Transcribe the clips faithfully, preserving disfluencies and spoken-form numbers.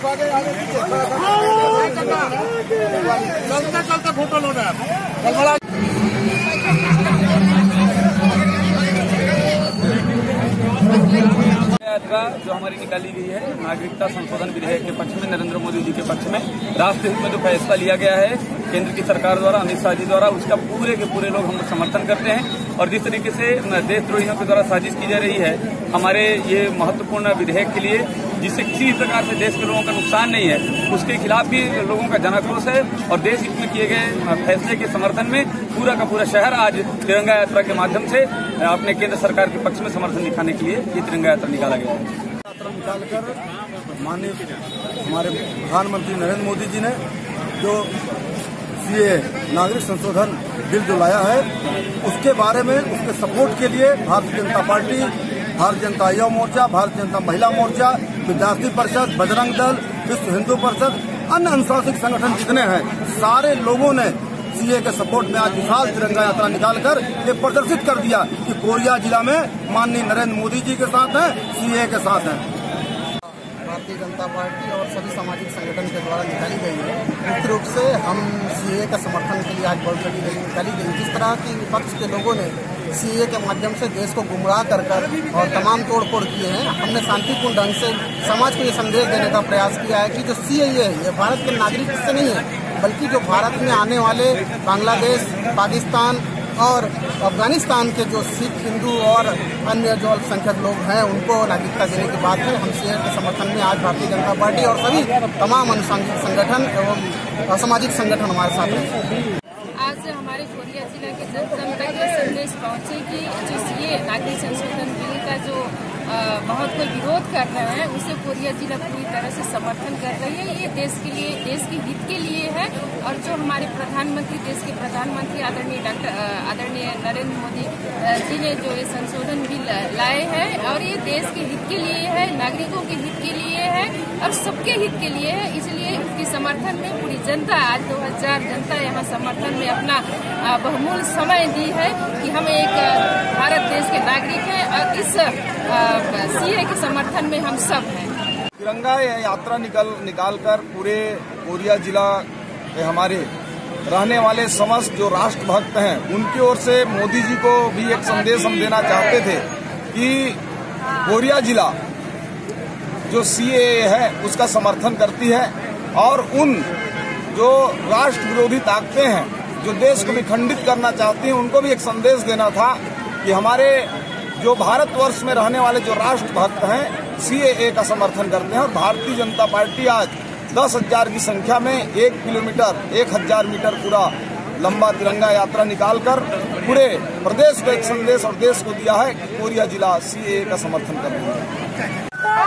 चलते चलते फोटो लो ना। यात्रा जो हमारी निकाली गई है नागरिकता संशोधन विधेयक के पक्ष में, नरेंद्र मोदी जी के पक्ष में, राष्ट्र हित में जो फैसला लिया गया है केंद्र की सरकार द्वारा, अमित शाह जी द्वारा, उसका पूरे के पूरे लोग हम समर्थन करते हैं। और जिस तरीके से देशद्रोहियों के द्वारा साजिश की जा रही है हमारे ये महत्वपूर्ण विधेयक के लिए, जिससे किसी भी प्रकार से देश के लोगों का नुकसान नहीं है, उसके खिलाफ भी लोगों का जनाक्रोश है। और देश हित में किए गए फैसले के समर्थन में पूरा का पूरा शहर आज तिरंगा यात्रा के माध्यम से अपने केंद्र सरकार के पक्ष में समर्थन दिखाने के लिए ये तिरंगा यात्रा निकाला गया है। यात्रा निकालकर माननीय हमारे प्रधानमंत्री नरेंद्र मोदी जी ने जो सीए नागरिक संशोधन बिल जो लाया है, उसके बारे में उसके सपोर्ट के लिए भारतीय जनता पार्टी, भारतीय जनता युवा मोर्चा, भारतीय जनता महिला मोर्चा, विद्यार्थी परिषद, बजरंग दल, विश्व हिंदू परिषद, अन्य अनुशासित संगठन जितने हैं, सारे लोगों ने सीए के सपोर्ट में आज विशाल तिरंगा यात्रा निकालकर ये प्रदर्शित कर दिया कि कोरिया जिला में माननीय नरेंद्र मोदी जी के साथ हैं, सीए के साथ हैं। भारतीय जनता पार्टी और सभी सामाजिक संगठन के द्वारा निकाली गई है। मुख्य रूप से हम सीए का समर्थन के लिए आज बहुत बड़ी रैली निकाली गई। जिस तरह की विपक्ष के लोगों ने सीए के माध्यम से देश को गुमराह कर कर और तमाम तोड़ फोड़ किए हैं, हमने शांतिपूर्ण ढंग से समाज को ये संदेश देने का प्रयास किया है कि जो सीए है ये भारत के नागरिक से नहीं है, बल्कि जो भारत में आने वाले बांग्लादेश, पाकिस्तान और अफगानिस्तान के जो सिख, हिंदू और अन्य जो अल्पसंख्यक लोग हैं उनको नागरिकता देने की बात है। हम सीए के समर्थन में आज भारतीय जनता पार्टी और सभी तमाम अनुसांगिक संगठन एवं असामाजिक संगठन हमारे साथ हैं। आज हमारे कोरिया जिला के जन जन तक ये संदेश पहुंचे कि जो सीए नागरिक संशोधन बिल का जो आ, बहुत कोई विरोध कर रहे हैं उसे कोरिया जिला पूरी तरह से समर्थन कर रही है। ये देश के लिए, देश के हित के लिए है। और जो हमारे प्रधानमंत्री, देश के प्रधानमंत्री आदरणीय डॉक्टर आदरणीय नरेंद्र मोदी जी ने जो ये संशोधन बिल लाए हैं और ये देश के हित के लिए है, नागरिकों के हित के लिए है और सबके हित के लिए है। इसलिए उसके समर्थन में पूरी जनता, आज दो हजार जनता यहाँ समर्थन में अपना बहुमूल्य समय दी है कि हम एक भारत देश के नागरिक हैं और इस सीए के समर्थन में हम सब हैं। तिरंगा यात्रा निकल निकालकर पूरे कोरिया जिला के हमारे रहने वाले समस्त जो राष्ट्रभक्त हैं उनकी ओर से मोदी जी को भी एक संदेश हम देना चाहते थे कि कोरिया जिला जो सीए है उसका समर्थन करती है और उन जो राष्ट्र विरोधी ताकतें हैं जो देश को विखंडित करना चाहती हैं उनको भी एक संदेश देना था कि हमारे जो भारतवर्ष में रहने वाले जो राष्ट्रभक्त हैं सीएए का समर्थन करते हैं। और भारतीय जनता पार्टी आज दस हजार की संख्या में एक किलोमीटर एक हजार मीटर पूरा लंबा तिरंगा यात्रा निकालकर पूरे प्रदेश को एक संदेश और देश को दिया है कि कोरिया जिला सीएए का समर्थन कर रही है।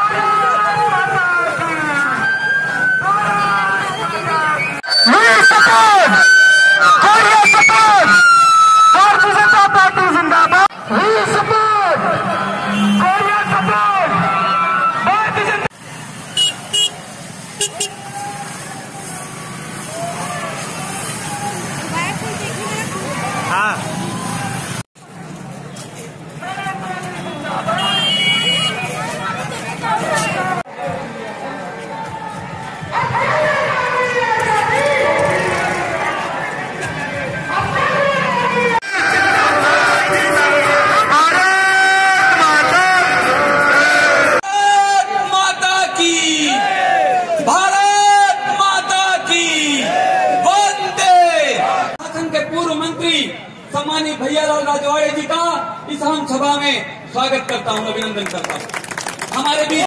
सम्मानित भैयालाल राजवाड़े जी का इस आम सभा में स्वागत करता हूं, अभिनंदन करता हूं। हमारे बीच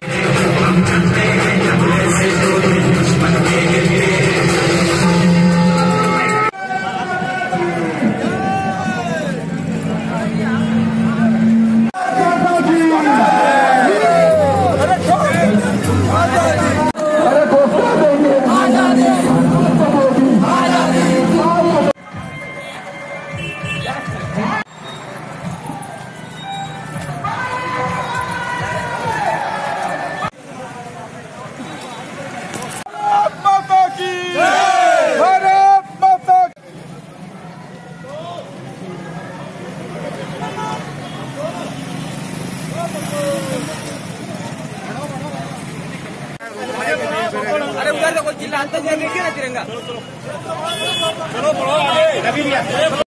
चिल्लाते हुए देखिए ना तिरंगा। चलो बढ़ो आगे।